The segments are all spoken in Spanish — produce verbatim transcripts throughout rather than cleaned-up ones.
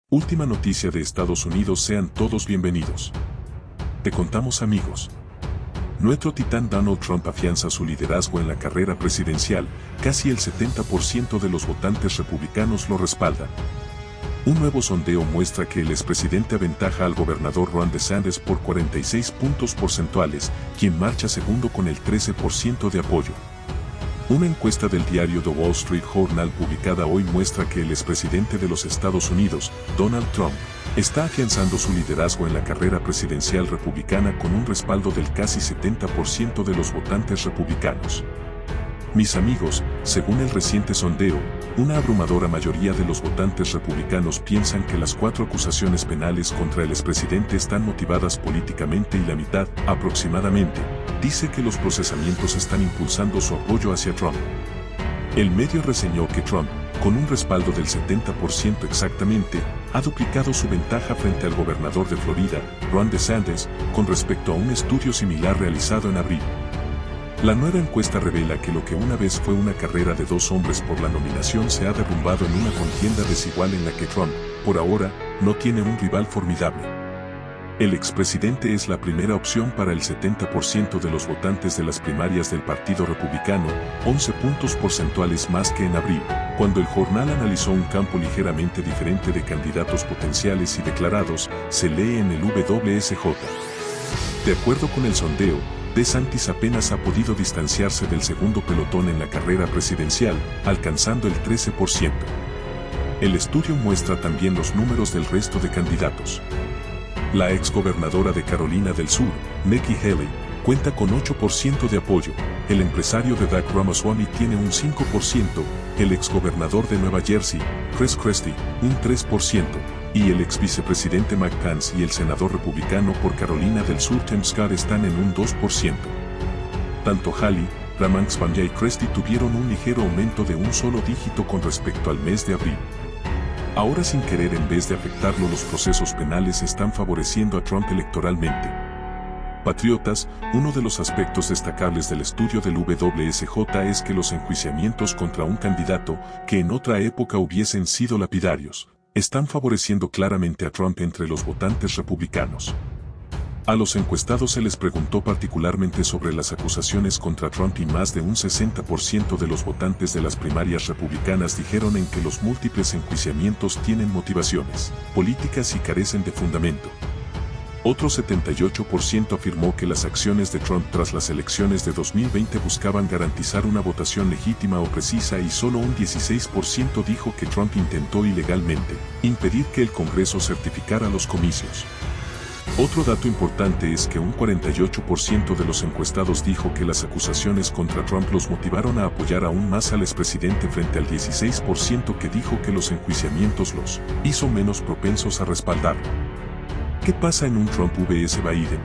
Última noticia de Estados Unidos. Sean todos bienvenidos. Te contamos, amigos. Nuestro titán Donald Trump afianza su liderazgo en la carrera presidencial. Casi el setenta por ciento de los votantes republicanos lo respaldan. Un nuevo sondeo muestra que el expresidente aventaja al gobernador Ron DeSantis por cuarenta y seis puntos porcentuales, quien marcha segundo con el trece por ciento de apoyo. Una encuesta del diario The Wall Street Journal publicada hoy muestra que el expresidente de los Estados Unidos, Donald Trump, está afianzando su liderazgo en la carrera presidencial republicana con un respaldo del casi setenta por ciento de los votantes republicanos. Mis amigos, según el reciente sondeo, una abrumadora mayoría de los votantes republicanos piensan que las cuatro acusaciones penales contra el expresidente están motivadas políticamente y la mitad, aproximadamente, dice que los procesamientos están impulsando su apoyo hacia Trump. El medio reseñó que Trump, con un respaldo del setenta por ciento exactamente, ha duplicado su ventaja frente al gobernador de Florida, Ron DeSantis, con respecto a un estudio similar realizado en abril. La nueva encuesta revela que lo que una vez fue una carrera de dos hombres por la nominación se ha derrumbado en una contienda desigual en la que Trump, por ahora, no tiene un rival formidable. El expresidente es la primera opción para el setenta por ciento de los votantes de las primarias del Partido Republicano, once puntos porcentuales más que en abril, cuando el jornal analizó un campo ligeramente diferente de candidatos potenciales y declarados, se lee en el W S J. De acuerdo con el sondeo, DeSantis apenas ha podido distanciarse del segundo pelotón en la carrera presidencial, alcanzando el trece por ciento. El estudio muestra también los números del resto de candidatos. La exgobernadora de Carolina del Sur, Nikki Haley, cuenta con ocho por ciento de apoyo, el empresario de Doug Ramaswamy tiene un cinco por ciento, el exgobernador de Nueva Jersey, Chris Christie, un tres por ciento, y el exvicepresidente Mike Pence y el senador republicano por Carolina del Sur Tim Scott están en un dos por ciento. Tanto Haley, Ramaswamy y Christie tuvieron un ligero aumento de un solo dígito con respecto al mes de abril. Ahora, sin querer, en vez de afectarlo, los procesos penales están favoreciendo a Trump electoralmente. Patriotas, uno de los aspectos destacables del estudio del W S J es que los enjuiciamientos contra un candidato, que en otra época hubiesen sido lapidarios, están favoreciendo claramente a Trump entre los votantes republicanos. A los encuestados se les preguntó particularmente sobre las acusaciones contra Trump y más de un sesenta por ciento de los votantes de las primarias republicanas dijeron en que los múltiples enjuiciamientos tienen motivaciones políticas y carecen de fundamento. Otro setenta y ocho por ciento afirmó que las acciones de Trump tras las elecciones de dos mil veinte buscaban garantizar una votación legítima o precisa y solo un dieciséis por ciento dijo que Trump intentó ilegalmente impedir que el Congreso certificara los comicios. Otro dato importante es que un cuarenta y ocho por ciento de los encuestados dijo que las acusaciones contra Trump los motivaron a apoyar aún más al expresidente frente al dieciséis por ciento que dijo que los enjuiciamientos los hizo menos propensos a respaldarlo. ¿Qué pasa en un Trump versus Biden?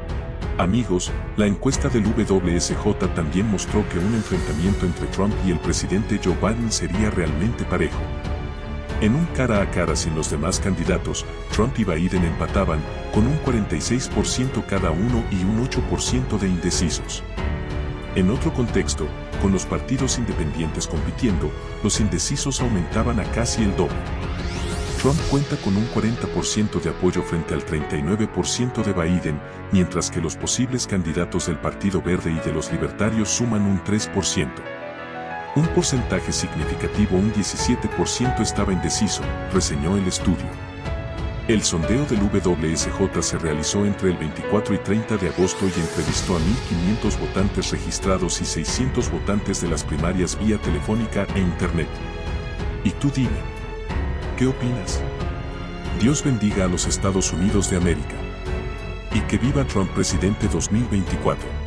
Amigos, la encuesta del W S J también mostró que un enfrentamiento entre Trump y el presidente Joe Biden sería realmente parejo. En un cara a cara sin los demás candidatos, Trump y Biden empataban, con un cuarenta y seis por ciento cada uno y un ocho por ciento de indecisos. En otro contexto, con los partidos independientes compitiendo, los indecisos aumentaban a casi el doble. Trump cuenta con un cuarenta por ciento de apoyo frente al treinta y nueve por ciento de Biden, mientras que los posibles candidatos del Partido Verde y de los Libertarios suman un tres por ciento. Un porcentaje significativo, un diecisiete por ciento, estaba indeciso, reseñó el estudio. El sondeo del W S J se realizó entre el veinticuatro y treinta de agosto y entrevistó a mil quinientos votantes registrados y seiscientos votantes de las primarias vía telefónica e internet. Y tú dime, ¿qué opinas? Dios bendiga a los Estados Unidos de América. Y que viva Trump presidente dos mil veinticuatro.